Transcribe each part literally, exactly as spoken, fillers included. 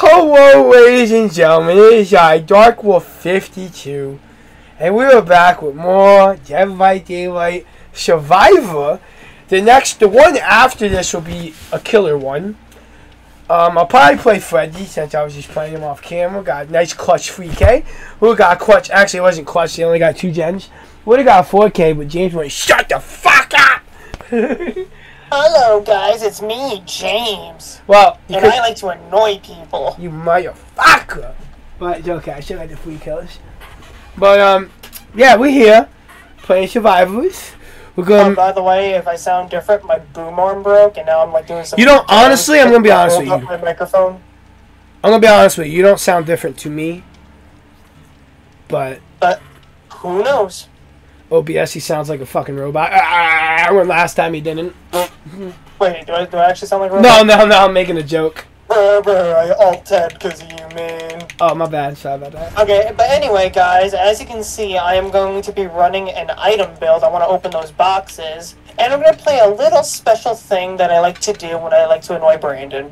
Hello, ladies and gentlemen. It is I, Dark Wolf fifty-two, and we are back with more Dead by Daylight Survivor. The next, the one after this will be a killer one. Um, I'll probably play Freddy since I was just playing him off camera. Got a nice clutch three K. We got clutch. Actually, it wasn't clutch. They only got two gens. Would have got four K, but James went, "Shut the fuck up." Hello guys, it's me, James. Well, and I like to annoy people. You motherfucker. But it's okay, I should like the free kills. But um yeah, we're here playing Survivors. We're going Oh, by the way, if I sound different, my boom arm broke and now I'm like doing some You don't honestly, I'm gonna be honest with you. My microphone. I'm gonna be honest with you, you don't sound different to me. But But who knows? O B S, he sounds like a fucking robot. Ah, when last time he didn't. Wait, do I, do I actually sound like a robot? No, no, no, I'm making a joke. Bruh, bruh, I alt-tab because of you, man. Oh, my bad. Sorry about that. Okay, but anyway, guys, as you can see, I am going to be running an item build. I want to open those boxes. And I'm going to play a little special thing that I like to do when I like to annoy Brandon.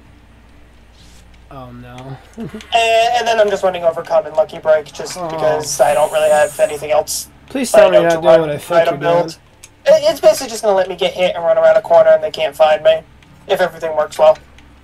Oh, no. and, and then I'm just running over Common Lucky Break just oh. because I don't really have anything else. Please tell me you're not doing what I think you're doing. It's basically just going to let me get hit and run around a corner and they can't find me, if everything works well.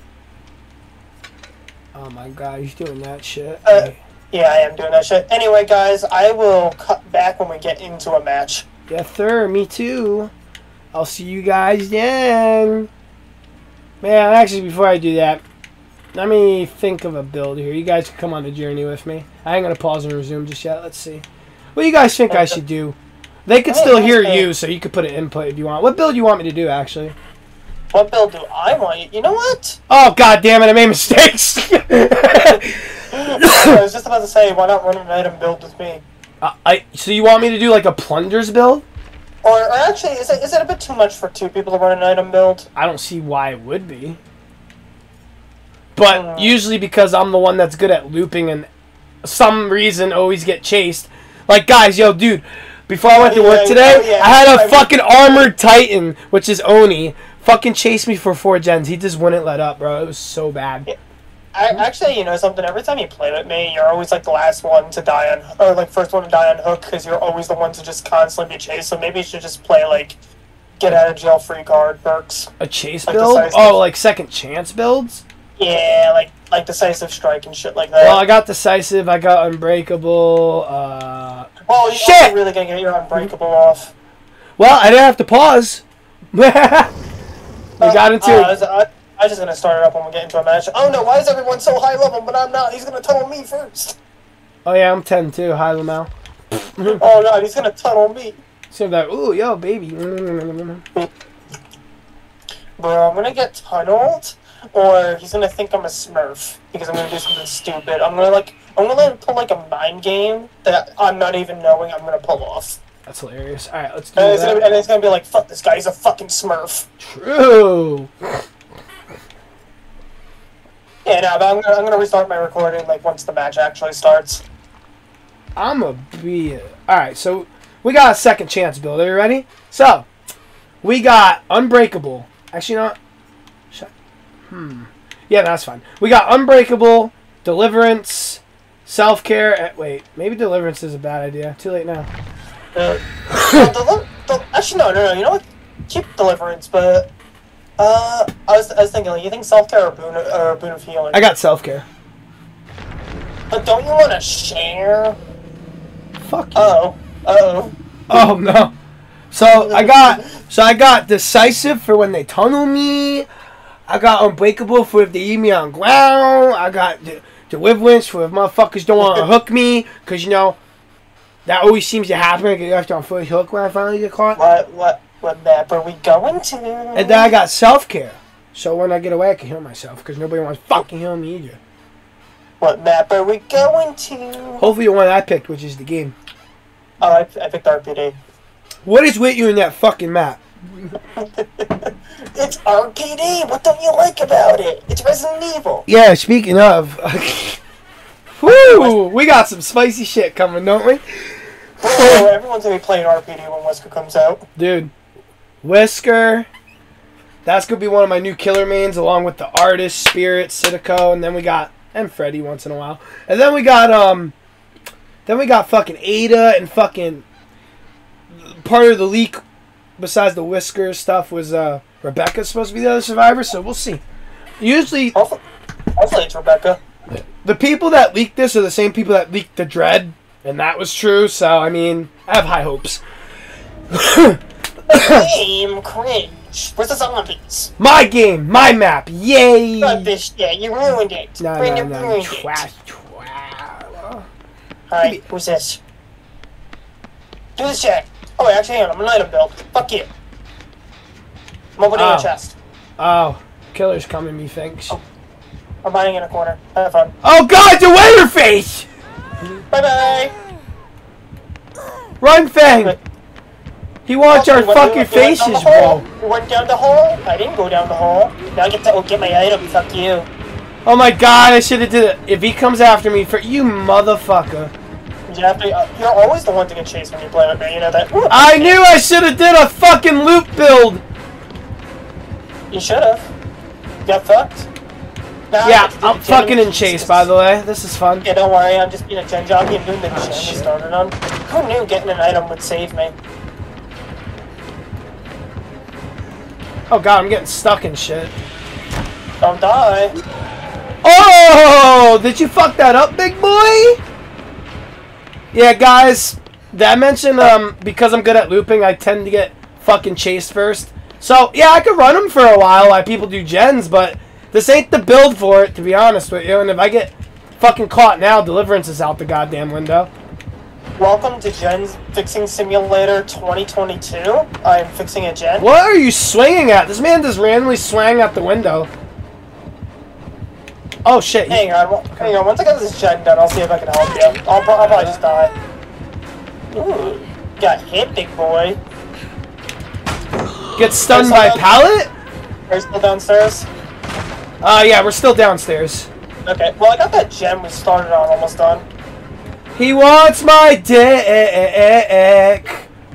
Oh my god, he's doing that shit. Uh, yeah, I am doing that shit. Anyway, guys, I will cut back when we get into a match. Yes, sir, me too. I'll see you guys then. Man, actually, before I do that, let me think of a build here. You guys can come on the journey with me. I ain't going to pause and resume just yet. Let's see. What do you guys think I should do? They could still hear you, so you could put an input if you want. What build do you want me to do, actually? What build do I want you? You know what? Oh, god damn it, I made mistakes! I was just about to say, why not run an item build with me? Uh, I So you want me to do, like, a plunders build? Or, or actually, is it, is it a bit too much for two people to run an item build? I don't see why it would be. But mm. usually because I'm the one that's good at looping and some reason always get chased. Like, guys, yo, dude, before I went to work today, oh, yeah. I had a I fucking mean, armored titan, which is Oni, fucking chase me for four gens. He just wouldn't let up, bro. It was so bad. Yeah. I, actually, you know something? Every time you play with me, you're always like the last one to die on, or like first one to die on hook, because you're always the one to just constantly be chased. So maybe you should just play like get out of jail free card perks. A chase like build? Oh, like second chance builds? Yeah, like like decisive strike and shit like that. Well, I got decisive. I got unbreakable. Uh, well, you're shit! really gonna get your unbreakable off. Well, I didn't have to pause. we uh, got into uh, it. I was, I, I was just gonna start it up when we get into a match. Oh no, why is everyone so high level, but I'm not? He's gonna tunnel me first. Oh yeah, I'm ten too, high level. Oh god, he's gonna tunnel me. So like, ooh, yo, baby. Bro, I'm gonna get tunneled, or he's gonna think I'm a Smurf because I'm gonna do something stupid. I'm gonna like, I'm gonna like, pull like a mind game that I'm not even knowing I'm gonna pull off. That's hilarious. All right, let's do and that. It's gonna be, and it's gonna be like, fuck this guy, he's a fucking Smurf. True. Yeah, no, but I'm gonna, I'm gonna restart my recording like once the match actually starts. I'm a be. All right, so we got a second chance build. Are you ready? So we got unbreakable. Actually, not. Hmm. Yeah, that's fine. We got unbreakable, deliverance, self care. Wait, maybe deliverance is a bad idea. Too late now. Uh, well, del actually, no, no, no. You know what? Keep deliverance, but uh, I was, I was thinking, like, you think self care or boon, or boon of healing? I got self care. But don't you want to share? Fuck you. Uh oh. Uh oh. Oh no. So I got, so I got decisive for when they tunnel me. I got unbreakable for if they eat me on ground. I got de deliverance for if motherfuckers don't want to hook me, cause you know that always seems to happen. I get left on first hook when I finally get caught. What what what map are we going to? And then I got self care, so when I get away I can heal myself, cause nobody wants to fucking heal me either. What map are we going to? Hopefully the one I picked, which is the game. Oh, I, I picked R P D. What is with you in that fucking map? It's R P D. What don't you like about it? It's Resident Evil. Yeah, speaking of, whoo, we got some spicy shit coming, don't we? Oh, everyone's gonna be playing R P D when Wesker comes out. Dude, Wesker, That's gonna be one of my new killer mains, along with the Artist, Spirit, Citico, and then we got and Freddy once in a while, and then we got um, then we got fucking Ada and fucking part of the leak. Besides the Whiskers stuff, was uh Rebecca supposed to be the other survivor? So we'll see. Usually, Hopefully, hopefully it's Rebecca. the people that leaked this are the same people that leaked the Dread, and that was true. So I mean, I have high hopes. Game cringe. Where's the zombies? My game, my map, yay! Fuck this shit, you ruined it. No, Bring no, it, no, ruined trash, it. trash. Alright, who's this? Do this check. Oh, wait, actually, hang on, I'm an item build. Fuck you. I'm opening Oh. a chest. Oh, killer's coming, methinks. Oh. I'm hiding in a corner. Have fun. Oh God, the waiter face! Bye bye! Run, Fang! He wants our Oh, we went- fucking we went down the faces, hole. bro. We went down the hole. I didn't go down the hole. Now I get to oh, get my item. Fuck you. Oh my God, I should have did it. If he comes after me, for you motherfucker. You have to, uh, you're always the one to get chased when you play with me. You know that? Ooh, I knew I should have did a fucking loop build. You should have. Got fucked. Now I Yeah, get to do I'm the fucking gym. in chase, by the way. This is fun. Yeah, don't worry. I'm just being a gen jockey and doing the Oh, gym we shit. started on. Who knew getting an item would save me? Oh God, I'm getting stuck in shit. Don't die. Oh, did you fuck that up, big boy? Yeah, guys, did I mention, um, because I'm good at looping, I tend to get fucking chased first. So, yeah, I could run them for a while while people do gens, but this ain't the build for it, to be honest with you. And if I get fucking caught now, Deliverance is out the goddamn window. Welcome to Gen's Fixing Simulator twenty twenty-two. I'm fixing a gen. What are you swinging at? This man just randomly swang out the window. Oh, shit. Hang on, well, hang on. Once I get this gen done, I'll see if I can help you. I'll, pro- I'll probably just die. Ooh, got hit, big boy. Get stunned There's by someone- pallet? Are you still downstairs? Uh, yeah, we're still downstairs. Okay, well, I got that gem we started on almost done. He wants my dick.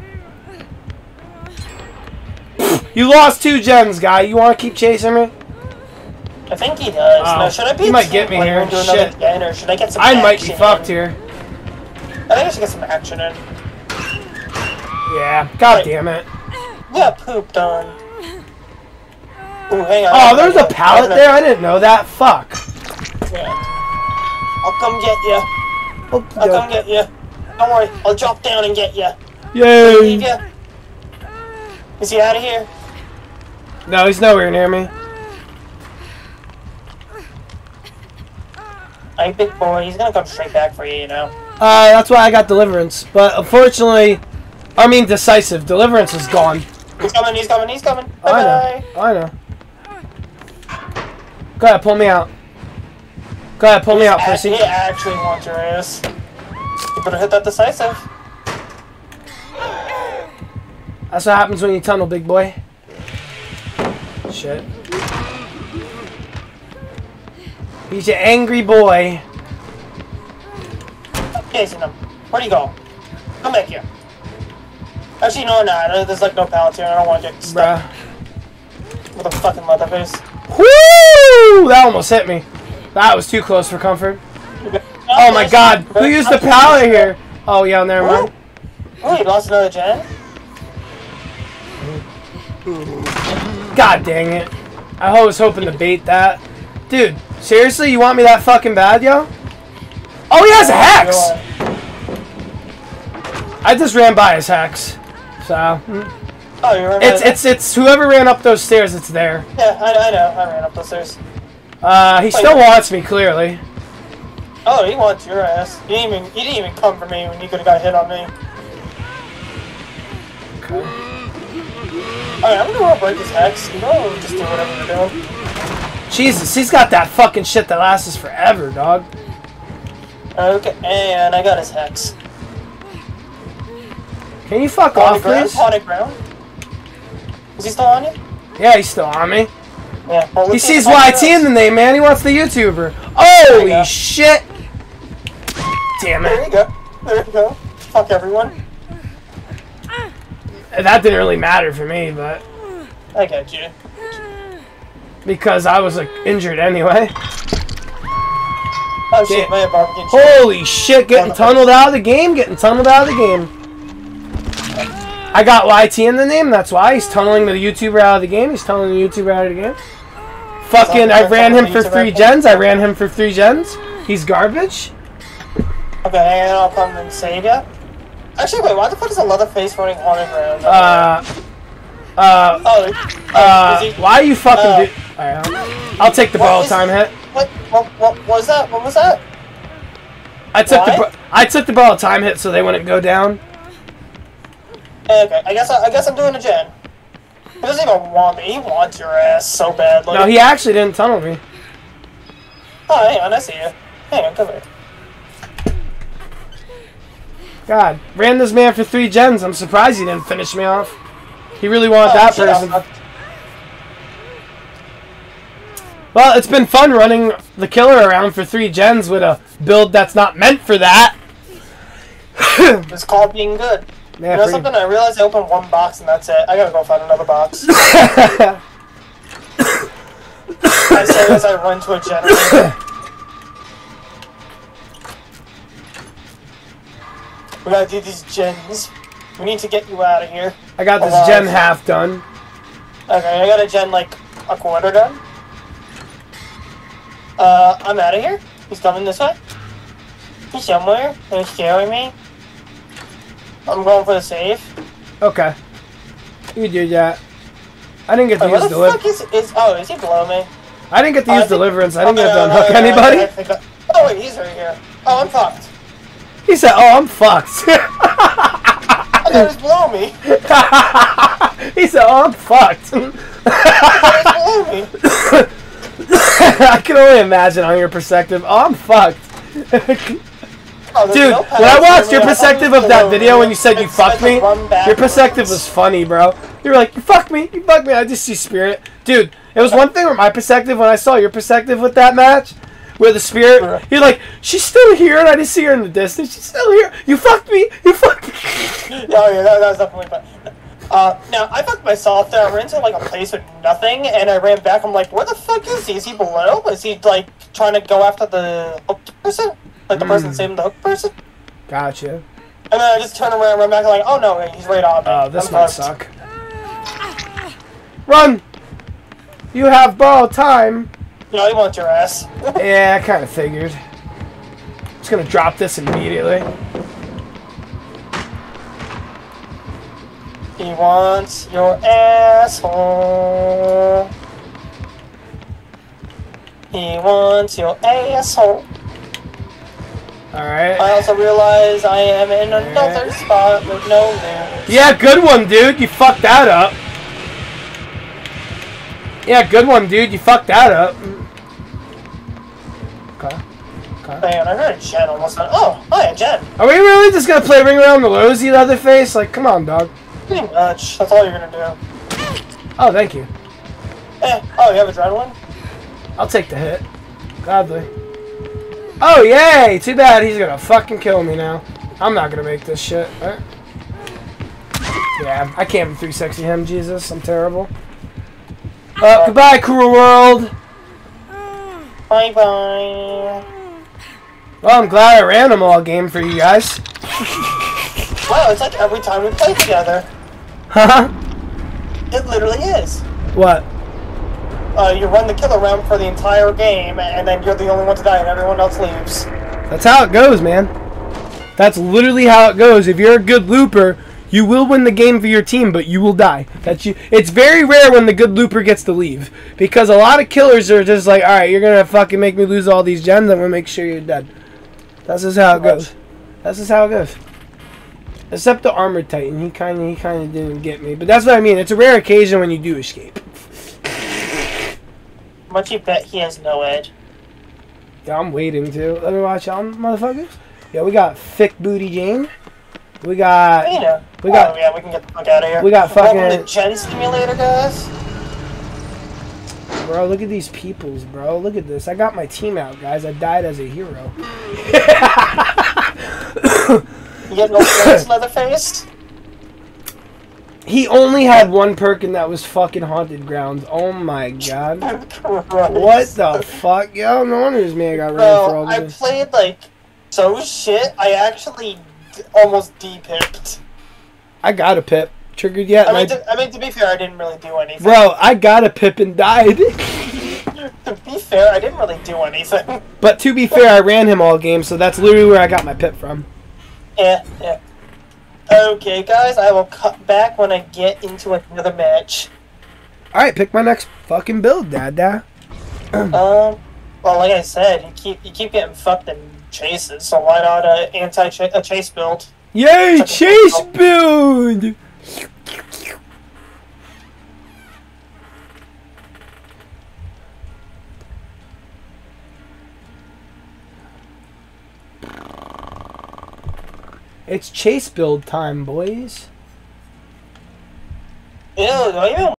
You lost two gens, guy. You want to keep chasing me? I think he does. Oh, Now, should I be he a might team get me player here. and do another Shit. gen, or should I get some I might be action fucked in? here. I think I should get some action in. Yeah. God Right. damn it. Yeah, pooped on. Ooh, hang on. Oh, there's a I'm pallet gonna- there? I didn't know that. Fuck. Yeah. I'll come get you. I'll come Okay. get you. Don't worry, I'll drop down and get you. Yay. Leave ya. Is he out of here? No, he's nowhere near me. Hey, big boy, he's gonna come straight back for you, you know. Uh, that's why I got Deliverance. But unfortunately, I mean Decisive. Deliverance is gone. He's coming, he's coming, he's coming. Bye I bye. know. I know. Go ahead, pull me out. Go ahead, pull me out, He pussy. actually wants your ass. You better hit that decisive. That's what happens when you tunnel, big boy. Shit. He's an angry boy. I'm chasing him. Where'd he go? Come back here. Actually, no, no, there's like no pallets here. I don't want to get stuck Bruh. with a fucking leatherface. Woo! That almost hit me. That was too close for comfort. Oh my god, who used the pallet here? Oh yeah, never mind. Oh, you lost another gen? God dang it. I was hoping to bait that. Dude, seriously, you want me that fucking bad, yo? Oh, he has a hex! I just ran by his hex. So, mm. Oh, you remember? it's it's it's whoever ran up those stairs, it's there. Yeah, I, I know. I ran up those stairs. Uh, he still wants me, clearly. Oh, he wants your ass. He didn't even, he didn't even come for me when you could have got hit on me. Alright, I'm gonna go break his hex. You know, just do whatever you're doing. Jesus, he's got that fucking shit that lasts forever, dog. Okay, and I got his hex. Can you fuck Haunted off, ground? please? Haunted ground? Is he still on you? Yeah, he's still on me. Yeah. Well, He let's see sees if I Y can T do in the this. name, man. He wants the YouTuber. There you Holy go. shit! Damn There it. you go. There you go. Fuck everyone. That didn't really matter for me, but... I got you. Because I was like injured anyway. Oh shit, my barbecue. Holy shit, getting tunneled out of the game, getting tunneled out of the game. I got Y T in the name, that's why. He's tunneling the YouTuber out of the game. He's tunneling the YouTuber out of the game. Fucking, I ran him for three gens. I ran him for three gens. He's garbage. Okay, hang on, I'll come and save ya. Actually, wait, why the fuck is a Leatherface running haunted ground? Uh, uh, oh, uh, why are you fucking uh, do- Alright, I'll, I'll take the borrow time hit. What, what, what was that? What was that? I took why? the, I took the borrow time hit so they wouldn't go down. Okay, I guess I, I guess I'm doing a gen. He doesn't even want me. He wants your ass so badly. No, he actually didn't tunnel me. Oh, hang on, I see you. Hang on, come here. God, ran this man for three gens. I'm surprised he didn't finish me off. He really wanted Oh, that shit, person. I'll- Well, it's been fun running the killer around for three gens with a build that's not meant for that. It's called being good. Yeah, you know pretty- something? I realized I opened one box and that's it. I gotta go find another box. I say as I run to a generator. We gotta do these gens. We need to get you out of here. I got this Alive. gen half done. Okay, I got a gen like a quarter done. Uh, I'm out of here. He's coming this way. He's somewhere. He's scaring me. I'm going for the save. Okay. You do that. I didn't get to Wait, where use the deliverance. fuck is, is... Oh, is he below me? I didn't get to Oh, I use think- deliverance. I didn't get Oh, to no, unhook no, no, no, anybody. I think I- Oh, wait, he's right here. Oh, I'm fucked. He said, "Oh, I'm fucked." I thought he was below me. He said, "Oh, I'm fucked." I thought he was below me. I can only imagine on your perspective. Oh, I'm fucked. Oh, there's Dude, no when I paths watched for your me. I perspective thought of he was that below video me. when you said you It's fucked like me, a run your backwards. perspective was funny, bro. You were like, you fucked me, you fucked me. I just see spirit. Dude, it was one thing with my perspective when I saw your perspective with that match. Where the spirit, you're like, she's still here, and I just see her in the distance. She's still here. You fucked me. You fucked me. Oh yeah, that, that was definitely fun. Uh, now, I fucked myself there. I ran to like a place with nothing, and I ran back. I'm like, where the fuck is he? Is he below? Is he like trying to go after the hooked person? Like the Mm. person saving the hooked person? Gotcha. And then I just turn around, run back, like, oh no, wait, he's right on me. Oh, this I'm might fucked. suck. Run! You have borrowed time. No, he wants your ass. Yeah, I kind of figured. Just gonna drop this immediately. He wants your asshole. He wants your asshole. Alright. I also realize I am in another spot with no news. Yeah, good one, dude. You fucked that up. Yeah, good one, dude. You fucked that up. Okay. Okay. Man, I heard Jen almost went, oh, hi, Jen. Are we really just gonna play Ring Around the Rosy, Leatherface? Like, come on, dog. Pretty much. That's all you're gonna do. Oh, thank you. Eh, oh, you have adrenaline? I'll take the hit. Gladly. Oh, yay! Too bad he's gonna fucking kill me now. I'm not gonna make this shit. Right? Yeah, I can't three sixty him, Jesus. I'm terrible. Uh, goodbye, cruel world. Bye bye. Well, I'm glad I ran them all game for you guys. Wow, it's like every time we play together. Haha. It literally is. What? Uh, you run the kill around for the entire game, and then you're the only one to die, and everyone else leaves. That's how it goes, man. That's literally how it goes. If you're a good looper, you will win the game for your team, but you will die. That's you. It's very rare when the good looper gets to leave, because a lot of killers are just like, all right, you're gonna fucking make me lose all these gens. I'm gonna make sure you're dead. That's just how it goes. That's just how it goes. Except the armored titan, he kind of he kind of didn't get me, but that's what I mean. It's a rare occasion when you do escape. Much you bet he has no edge. Yeah, I'm waiting to. Let me watch y'all, motherfuckers. Yeah, we got Thick Booty Jane. We got. You know. We got. Oh, yeah, we can get the fuck out of here. We got fucking. Welcome to Gen Simulator, guys. Bro, look at these peoples, bro. Look at this. I got my team out, guys. I died as a hero. You get no friends, Leatherface? He only had one perk and that was fucking Haunted Grounds. Oh my god. What the fuck? Yo, no wonder this man got ran for all I this. played like so shit. I actually d- almost de-pipped. I got a pip. Triggered yet? I mean, and I- to, I mean, to be fair, I didn't really do anything. Bro, I got a pip and died. To be fair, I didn't really do anything. But to be fair, I ran him all game, so that's literally where I got my pip from. Yeah, yeah. Okay, guys, I will cut back when I get into another match. Alright, pick my next fucking build, Dada. Um, well, like I said, you keep you keep getting fucked in chases, so why not a anti a chase build? Yay, chase build! It's chase build time, boys. Ew, do I even